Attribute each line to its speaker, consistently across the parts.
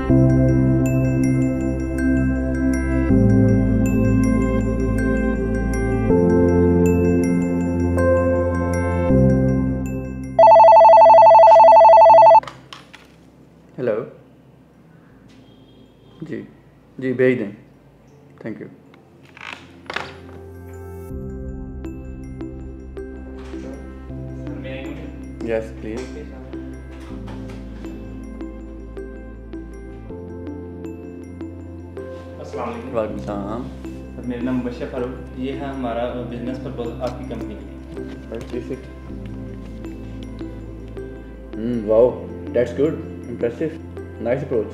Speaker 1: Hello जी जी भेज दें, thank you. Yes please. वालेकुम सलाम।
Speaker 2: मेरा नाम बशर फारूक, ये है हमारा बिजनेस प्रपोजल आपकी कंपनी के लिए।
Speaker 1: Wow, that's good, impressive, nice approach.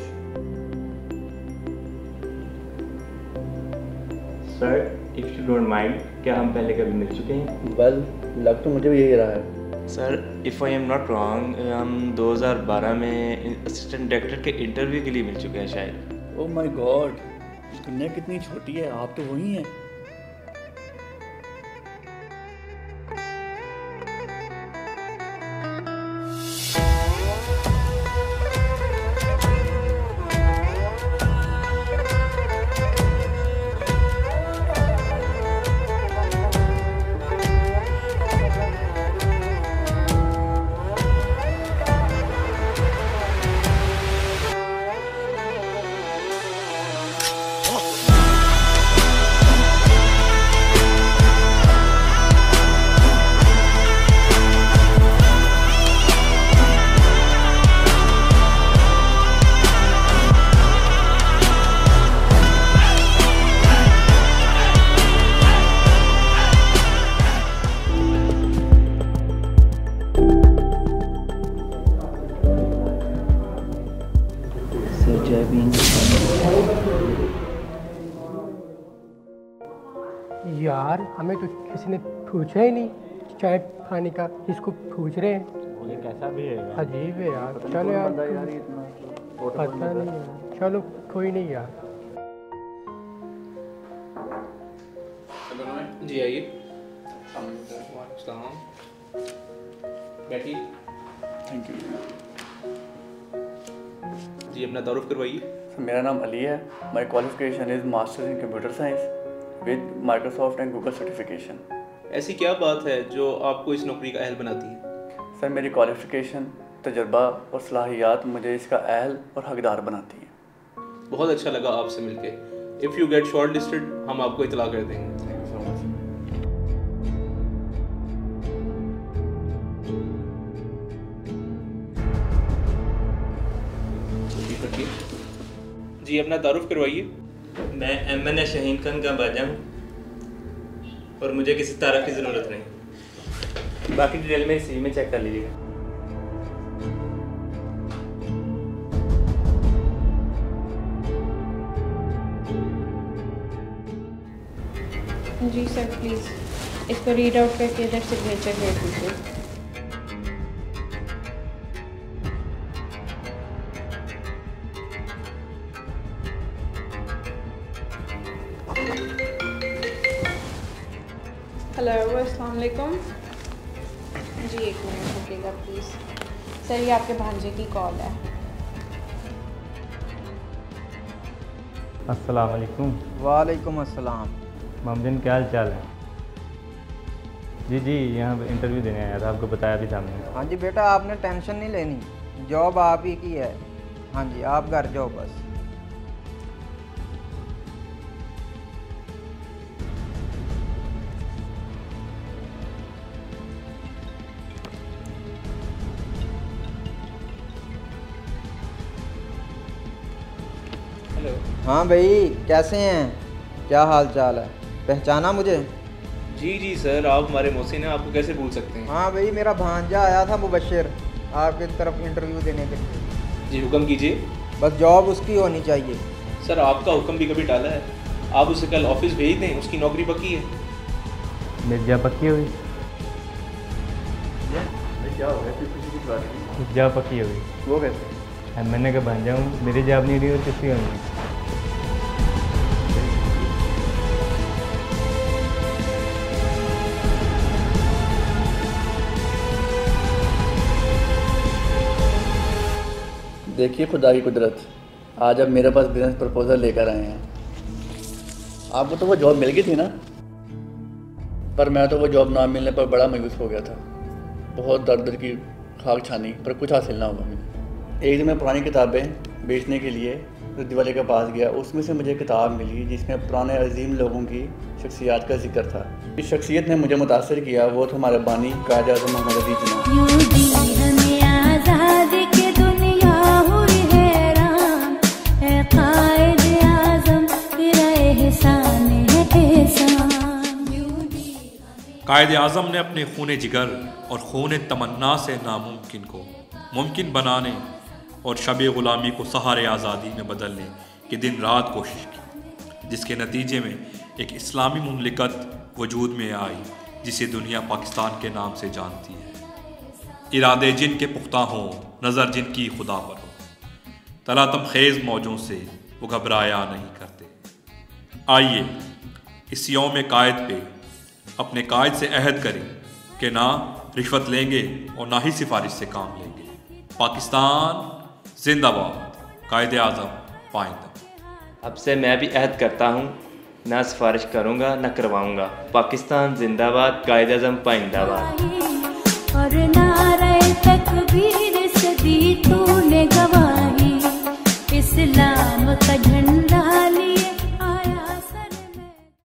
Speaker 2: Sir if you don't mind, क्या हम पहले कभी मिल चुके हैं?
Speaker 1: वेल, लग तो मुझे भी यही रहा है।
Speaker 2: Sir if I am not wrong, हम 2012 में असिस्टेंट डायरेक्टर के इंटरव्यू के लिए मिल चुके हैं शायद।
Speaker 1: ओह माय गॉड, दुनिया कितनी छोटी है, आप तो वही हैं।
Speaker 3: यार हमें तो किसी ने पूछा ही नहीं चाय खाने का, इसको पूछ रहे हैं।
Speaker 2: ये कैसा भी है?
Speaker 3: अजीब है यार। चलो यार, पता नहीं यार, चलो कोई नहीं यार।
Speaker 4: जी आइए। बैठिए।
Speaker 1: Thank you.
Speaker 4: जी अपना तारुफ करवाइए।
Speaker 1: मेरा नाम अली है। My qualification is masters in computer science with Microsoft and Google certification.
Speaker 4: ऐसी क्या बात है जो आपको इस नौकरी का अहल बनाती है?
Speaker 1: सर मेरी क्वालिफिकेशन, तजर्बा और सलाहियात मुझे इसका अहल और हकदार बनाती हैं।
Speaker 4: बहुत अच्छा लगा आपसे मिलके। If you get short listed हम आपको इतला कर देंगे।
Speaker 1: Thank you so much.
Speaker 4: जी अपना तारुफ करवाइए।
Speaker 2: मैं MN शहीन खान का बाजा हूँ और मुझे किसी तारफ़ की ज़रूरत नहीं। बाकी डिटेल में CV में चेक कर लीजिएगा।
Speaker 5: जी सर प्लीज़ इसको रीड आउट करके इधर सिग्नेचर कर दीजिए। हेलो अस्सलाम वालेकुम। जी एक मिनट रुकिएगा प्लीज़। सर ये आपके भांजे की कॉल है।
Speaker 6: अस्सलाम वालेकुम।
Speaker 7: वालेकुम अस्सलाम।
Speaker 6: मामदिन क्या हाल चाल है? जी जी यहाँ इंटरव्यू देने आया था, आपको बताया भी था मैंने।
Speaker 7: हाँ जी बेटा, आपने टेंशन नहीं लेनी, जॉब आप ही की है। हाँ जी आप घर जाओ बस।
Speaker 4: हेलो।
Speaker 7: हाँ भाई कैसे हैं, क्या हाल चाल है, पहचाना मुझे?
Speaker 4: जी जी सर, आप हमारे मोहसिन हैं, आपको कैसे भूल सकते हैं।
Speaker 7: हाँ भाई मेरा भांजा आया था मुबशिर आपकी तरफ इंटरव्यू देने के लिए।
Speaker 4: जी हुक्म कीजिए।
Speaker 7: बस जॉब उसकी होनी चाहिए।
Speaker 4: सर आपका हुक्म भी कभी टाला है? आप उसे कल ऑफिस भेज दें, उसकी नौकरी पक्की है।
Speaker 6: मिर्जा पक्की हुई?
Speaker 1: क्या हो गया, किसी की बात नहीं।
Speaker 6: मिर्जा पक्की हुई?
Speaker 1: वो कैसे?
Speaker 6: मैंने कहा भांजा हूँ, मेरी जॉब नहीं रही और किसकी होनी?
Speaker 1: देखिए खुदा की कुदरत, आज अब मेरे पास बिजनेस प्रपोजल लेकर आए हैं। आपको तो वो जॉब मिल गई थी ना, पर मैं तो वो जॉब ना मिलने पर बड़ा मायूस हो गया था। बहुत दर दर की खाक छानी पर कुछ हासिल ना हुआ मुझे। एक दिन मैं पुरानी किताबें बेचने के लिए रद्दी वाले के पास गया। उसमें से मुझे किताब मिली जिसमें पुराने अजीम लोगों की शख्सियत का जिक्र था। इस शख्सियत ने मुझे मुतासर किया, वो थे हमारे बानी कायद आज़म मोहम्मद अली जिन्ना।
Speaker 8: कायद आज़म ने अपने खून जिगर और खून तमन्ना से नामुमकिन को मुमकिन बनाने और शब ग़ुलामी को सहारे आज़ादी में बदलने की दिन रात कोशिश की, जिसके नतीजे में एक इस्लामी मुमलिकत वजूद में आई जिसे दुनिया पाकिस्तान के नाम से जानती है। इरादे जिन के पुख्ता हों, नज़र जिनकी खुदा पर हो, तलातम खेज़ मौजों से वो घबराया नहीं करते। आइए इस यौम कायद पे अपने कायद से अहद करें कि ना रिश्वत लेंगे और ना ही सिफारिश से काम लेंगे। पाकिस्तान जिंदाबाद, कायद आज़म पाइंदा।
Speaker 2: अब से मैं भी अहद करता हूँ, ना सिफारिश करूँगा ना करवाऊँगा। पाकिस्तान जिंदाबाद, कायद आज़म पाइंदाबाद।
Speaker 9: और नारे तकबीर से दी तूने गवाही, इस्लाम का झंडा